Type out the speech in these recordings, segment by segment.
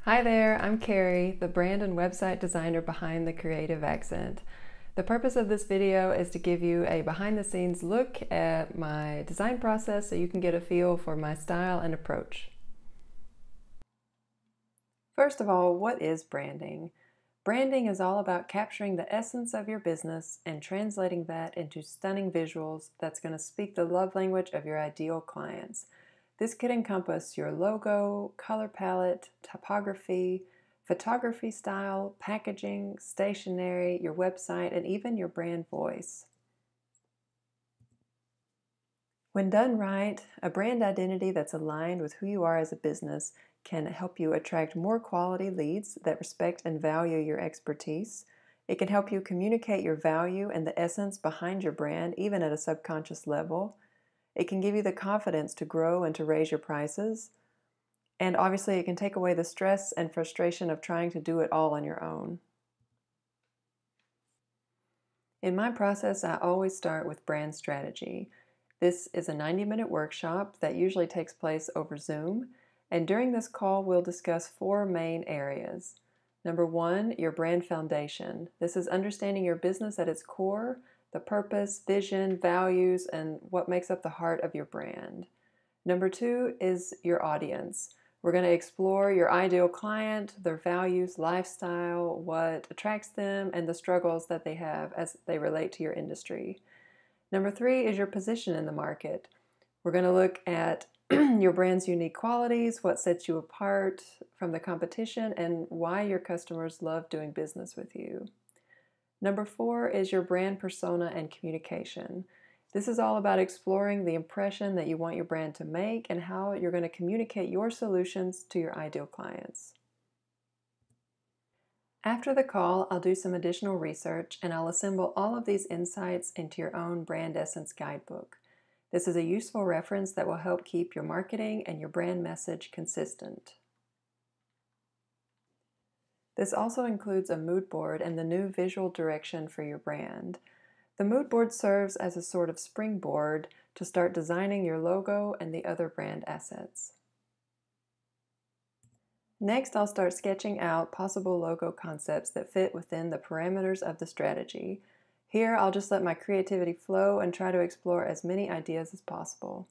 Hi there, I'm Carrie, the brand and website designer behind The Creative Accent. The purpose of this video is to give you a behind-the-scenes look at my design process so you can get a feel for my style and approach. First of all, what is branding? Branding is all about capturing the essence of your business and translating that into stunning visuals that's going to speak the love language of your ideal clients. This could encompass your logo, color palette, typography, photography style, packaging, stationery, your website, and even your brand voice. When done right, a brand identity that's aligned with who you are as a business can help you attract more quality leads that respect and value your expertise. It can help you communicate your value and the essence behind your brand, even at a subconscious level. It can give you the confidence to grow and to raise your prices. And obviously, it can take away the stress and frustration of trying to do it all on your own. In my process, I always start with brand strategy. This is a 90-minute workshop that usually takes place over Zoom. And during this call, we'll discuss 4 main areas. Number 1, your brand foundation. This is understanding your business at its core, the purpose, vision, values, and what makes up the heart of your brand. Number 2 is your audience. We're going to explore your ideal client, their values, lifestyle, what attracts them, and the struggles that they have as they relate to your industry. Number 3 is your position in the market. We're going to look at your brand's unique qualities, what sets you apart from the competition, and why your customers love doing business with you. Number 4 is your brand persona and communication. This is all about exploring the impression that you want your brand to make and how you're going to communicate your solutions to your ideal clients. After the call, I'll do some additional research and I'll assemble all of these insights into your own brand essence guidebook. This is a useful reference that will help keep your marketing and your brand message consistent. This also includes a mood board and the new visual direction for your brand. The mood board serves as a sort of springboard to start designing your logo and the other brand assets. Next, I'll start sketching out possible logo concepts that fit within the parameters of the strategy. Here, I'll just let my creativity flow and try to explore as many ideas as possible.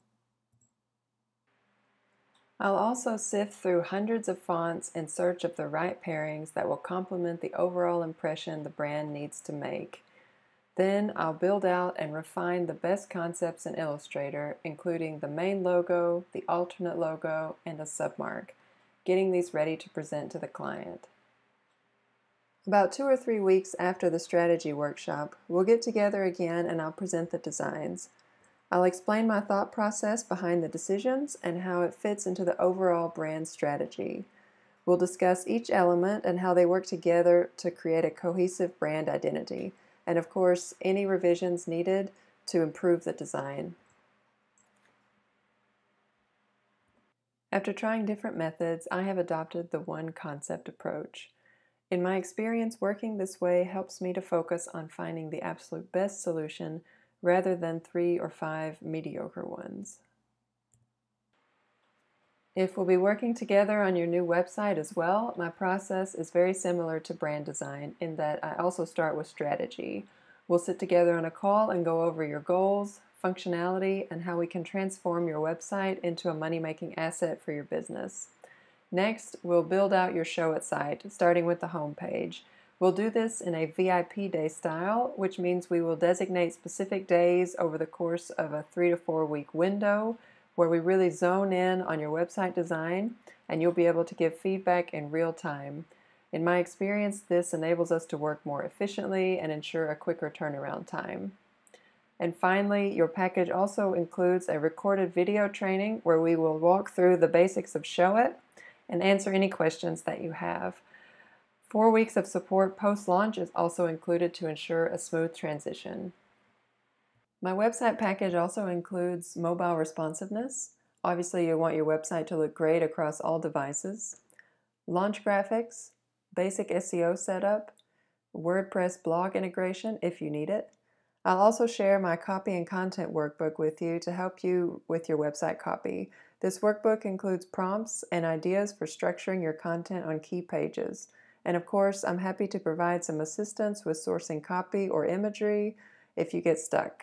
I'll also sift through hundreds of fonts in search of the right pairings that will complement the overall impression the brand needs to make. Then I'll build out and refine the best concepts in Illustrator, including the main logo, the alternate logo, and a submark, getting these ready to present to the client. About 2 or 3 weeks after the strategy workshop, we'll get together again and I'll present the designs. I'll explain my thought process behind the decisions and how it fits into the overall brand strategy. We'll discuss each element and how they work together to create a cohesive brand identity, and of course, any revisions needed to improve the design. After trying different methods, I have adopted the one concept approach. In my experience, working this way helps me to focus on finding the absolute best solution rather than 3 or 5 mediocre ones. If we'll be working together on your new website as well, my process is very similar to brand design in that I also start with strategy. We'll sit together on a call and go over your goals, functionality, and how we can transform your website into a money-making asset for your business. Next, we'll build out your show it site, starting with the home page. We'll do this in a VIP day style, which means we will designate specific days over the course of a 3 to 4 week window where we really zone in on your website design and you'll be able to give feedback in real time. In my experience, this enables us to work more efficiently and ensure a quicker turnaround time. And finally, your package also includes a recorded video training where we will walk through the basics of Show It and answer any questions that you have. 4 weeks of support post-launch is also included to ensure a smooth transition. My website package also includes mobile responsiveness. Obviously, you want your website to look great across all devices. Launch graphics, basic SEO setup, WordPress blog integration if you need it. I'll also share my copy and content workbook with you to help you with your website copy. This workbook includes prompts and ideas for structuring your content on key pages. And of course, I'm happy to provide some assistance with sourcing copy or imagery if you get stuck.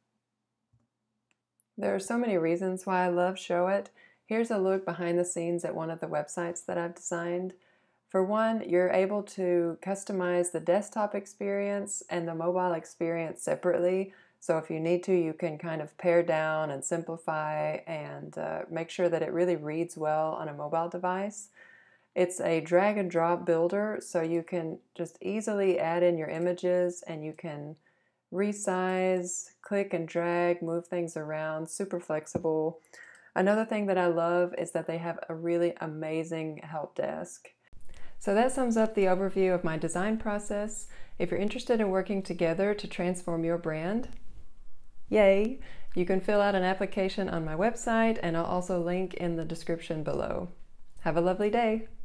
There are so many reasons why I love Showit. Here's a look behind the scenes at one of the websites that I've designed. For one, you're able to customize the desktop experience and the mobile experience separately. So if you need to, you can kind of pare down and simplify and make sure that it really reads well on a mobile device. It's a drag and drop builder, so you can just easily add in your images and you can resize, click and drag, move things around, super flexible. Another thing that I love is that they have a really amazing help desk. So that sums up the overview of my design process. If you're interested in working together to transform your brand, yay! You can fill out an application on my website, and I'll also link in the description below. Have a lovely day!